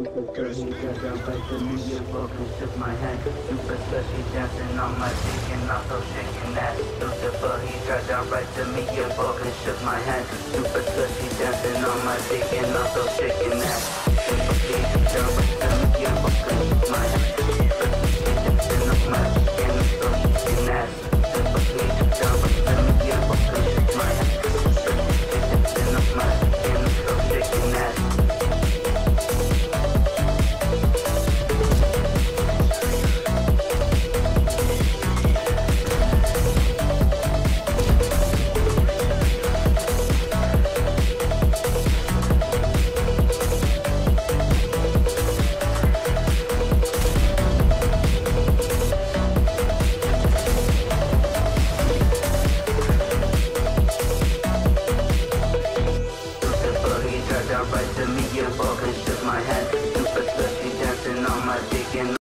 Girl, she got down right to me and fucking shook my hand. Super slushy dancing on my dick and also shaking that. Lucifer, he got down right to me and fucking shook my hand. Super slushy dancing on my dick and also shaking that. Super he got down right to me and fucking shook my hand. Super slushy dancing on my dick and also shaking that. Super he got down right to me and fucking shook my hand. Super dancing on my dick and also shaking that. Right to me and fucking shook my hand. Super slushy dancing on my dick and